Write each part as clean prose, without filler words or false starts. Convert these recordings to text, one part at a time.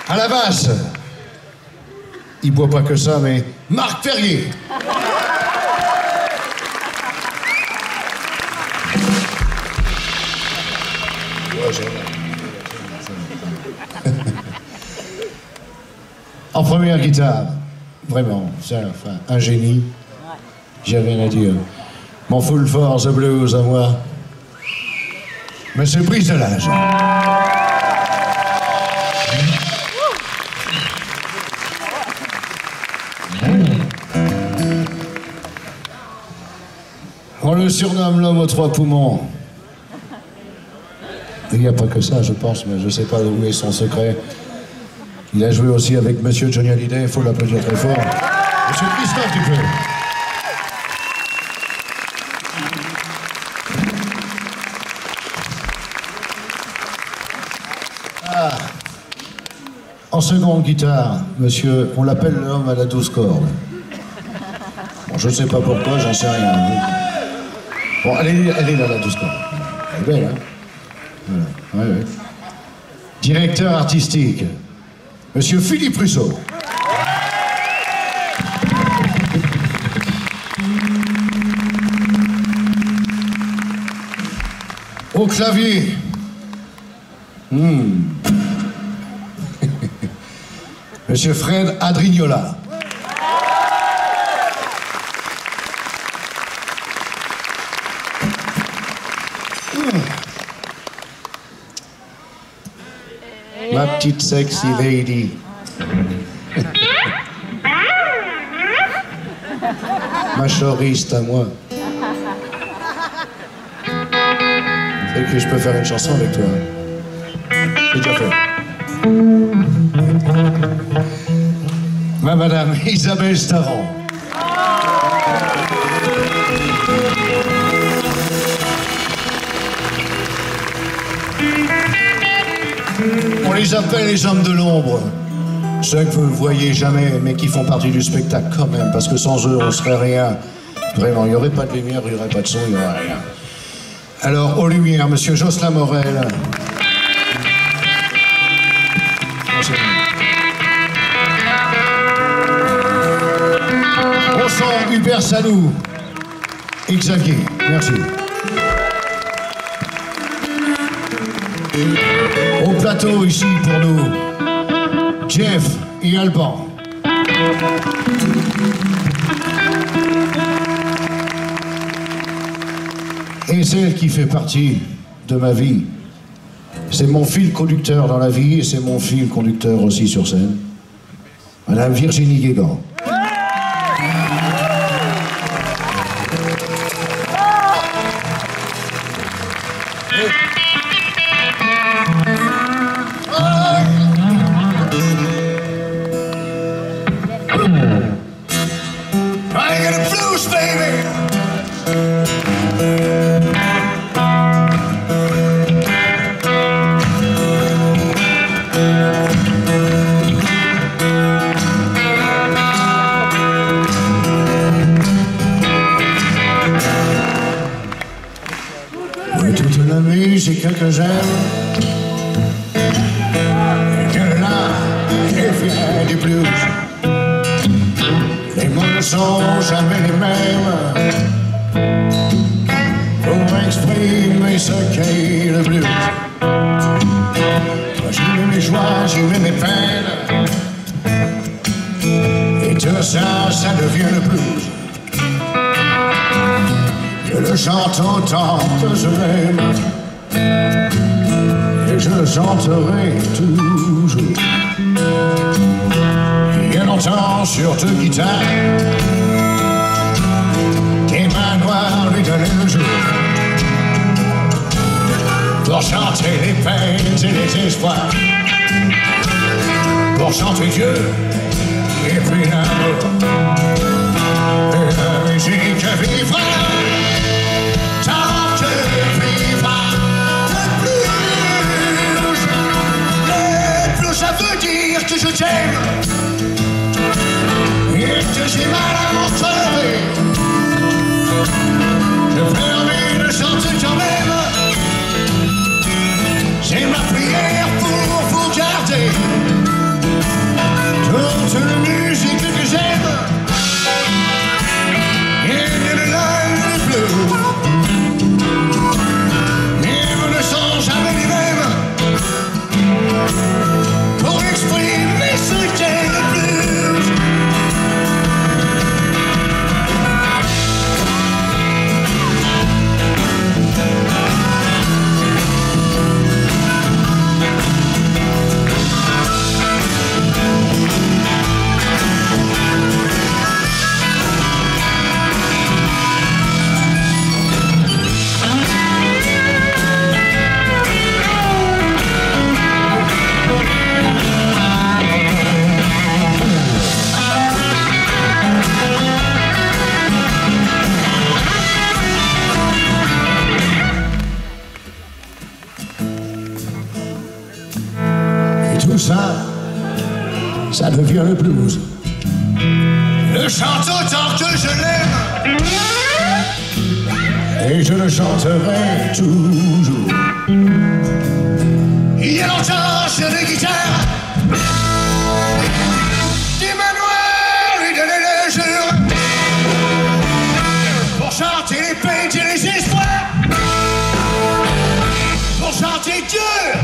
À la basse, il boit pas que ça, mais Marc Perrier. En première guitare, vraiment, c'est enfin, un génie. J'ai rien à dire. Mon full force blues à moi. Mais c'est prise de l'âge. On le surnomme l'homme aux 3 poumons. Il n'y a pas que ça, je pense, mais je ne sais pas où est son secret. Il a joué aussi avec Monsieur Johnny Hallyday, il faut l'applaudir très fort. Monsieur Christophe Dupeux. Ah. En seconde guitare, monsieur, on l'appelle l'homme à la 12 cordes. Bon, je ne sais pas pourquoi, j'en sais rien. Bon, elle est là, la 12 cordes. Elle est belle, hein? Voilà. Ouais. Directeur artistique, monsieur Philippe Russo. Au clavier. Monsieur Fred Adrignola. Ma petite sexy lady. Ma choriste à moi. C'est que je peux faire une chanson avec toi. C'est déjà fait. Ma madame Isabelle Staron. On les appelle les hommes de l'ombre. Ceux que vous ne voyez jamais, mais qui font partie du spectacle quand même, parce que sans eux, on serait rien. Vraiment, il n'y aurait pas de lumière, il n'y aurait pas de son, il n'y aurait rien. Alors, aux lumières, monsieur Jocelyn Morel. Au son, Hubert Salou et Xavier. Merci. Au plateau, ici, pour nous, Jeff et Alban. Et celle qui fait partie de ma vie, c'est mon fil conducteur dans la vie et c'est mon fil conducteur aussi sur scène, Madame Virginie Guégan. Toute la musique que j'aime, et que là, qui vient du blues, les mots ne sont jamais les mêmes pour exprimer ce qu'est le blues. Moi j'y mets mes joies, j'y mets mes peines, et tout ça, ça devient le blues. Je le chante autant que je l'aime, et je le chanterai toujours. Il y a longtemps sur deux guitares, tes mains noires lui donnaient le jour, pour chanter les peines et les espoirs, pour chanter Dieu et puis l'amour. Et la musique vivra tant que vivra le blues. Le blues, ça veut dire que je t'aime et que j'ai mal à m'en crever. Je fais envie de chanter quand même. C'est ma prière pour vous garder. ça, ça devient le blues. Je chante autant que je l'aime, et je le chanterai toujours. Il y a longtemps sur les guitares, Emmanuel lui donnait le jour pour chanter les peines et les espoirs, pour chanter Dieu.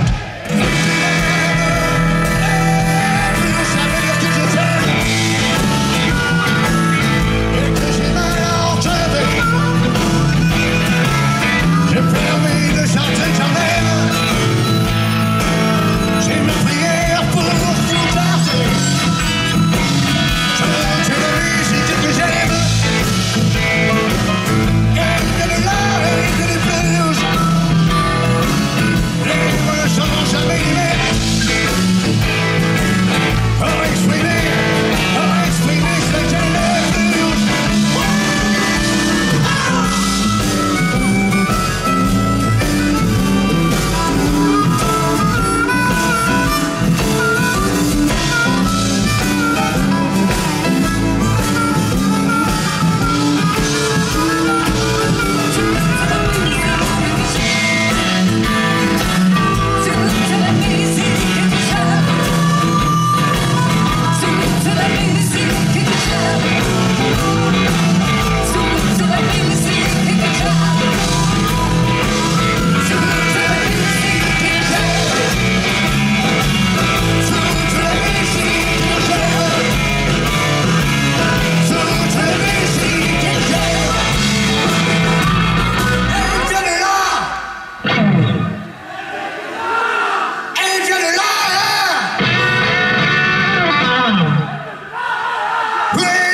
Play